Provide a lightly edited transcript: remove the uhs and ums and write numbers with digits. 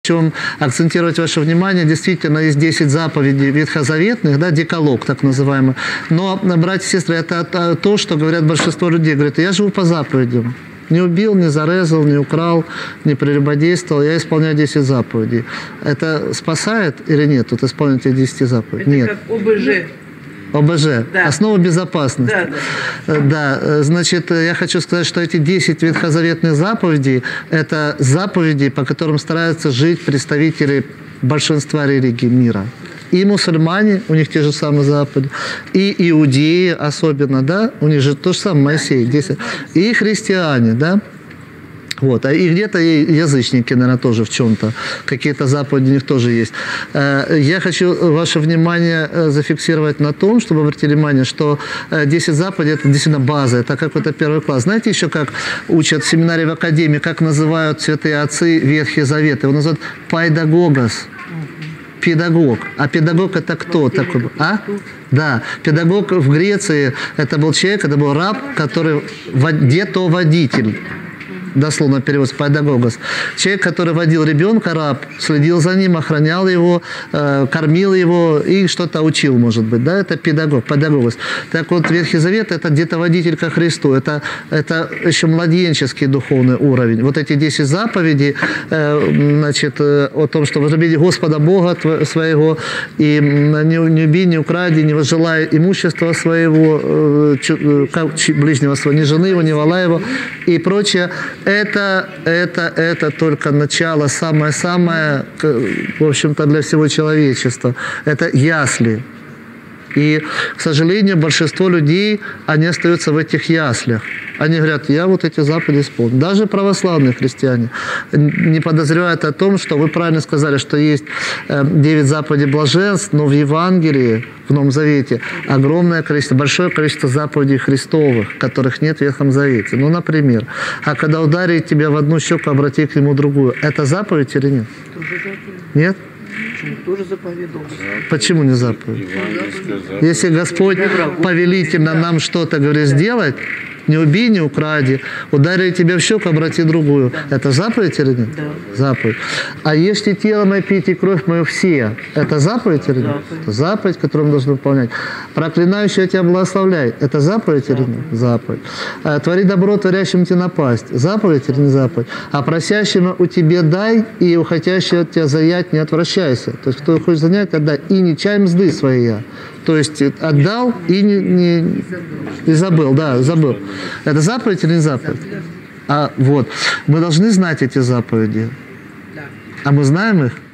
Хочу акцентировать ваше внимание, действительно, есть 10 заповедей ветхозаветных, да, декалог так называемый. Но, братья и сестры, это то, что говорят большинство людей. Говорят, я живу по заповедям. Не убил, не зарезал, не украл, не прелюбодействовал. Я исполняю 10 заповедей. Это спасает или нет? Тут исполнение этих 10 заповедей? Нет. Это как ОБЖ. ОБЖ. Да. Основа безопасности. Да. Значит, я хочу сказать, что эти 10 ветхозаветных заповедей – это заповеди, по которым стараются жить представители большинства религий мира. И мусульмане, у них те же самые заповеди, и иудеи особенно, да, у них же то же самое Моисей, 10, и христиане, да. Вот. И где-то и язычники, наверное, тоже в чем-то. Какие-то заповеди у них тоже есть. Я хочу ваше внимание зафиксировать на том, чтобы обратили внимание, что 10 заповедей – это действительно база, это какой-то первый класс. Знаете еще, как учат в семинаре, в академии, как называют святые отцы Ветхий Завет? Его называют пайдагогос. Педагог. А педагог это кто такой? А? Да. Педагог в Греции это был человек, это был раб, который детоводитель. Дословно перевод педагогос. Человек, который водил ребенка, раб, следил за ним, охранял его, кормил его и что-то учил, может быть. Да? Это педагог, педагогос. Так вот, Ветхий Завет – это детоводитель ко Христу. Это еще младенческий духовный уровень. Вот эти 10 заповедей, значит, о том, что возлюби Господа Бога своего, и не убей, не укради, не возжелай имущества своего, ближнего своего, ни жены его, ни вола его и прочее. Это только начало, самое-самое, в общем-то, для всего человечества. Это ясли. И, к сожалению, большинство людей, они остаются в этих яслях. Они говорят, я вот эти заповеди исполню. Даже православные христиане не подозревают о том, что вы правильно сказали, что есть 9 заповедей блаженств, но в Евангелии, в Новом Завете, огромное количество, большое количество заповедей Христовых, которых нет в Ветхом Завете. Ну, например, а когда ударит тебя в одну щеку, обрати к нему другую. Это заповедь или нет? Тоже заповедь. Нет? Тоже заповедовал. Почему не заповедь? Если Господь повелительно нам что-то говорит сделать, не убей, не укради, ударили тебя в щеку, обрати другую. Да. Это заповедь или нет? Да. Заповедь. А ешьте тело мое, пейте кровь мою все. Это заповедь или нет? Заповедь. Это заповедь, которую мы должны выполнять. Проклинающий тебя благословляй. Это заповедь или нет? Заповедь. Твори добро, творящим тебе напасть. Заповедь или не заповедь? А просящему у тебя дай, и у хотящего тебя заять не отвращайся. То есть, кто хочет занять, отдай. И не чай мзды своя. То есть отдал и не забыл. Да, забыл. Это заповедь или не заповедь? А вот. Мы должны знать эти заповеди. А мы знаем их?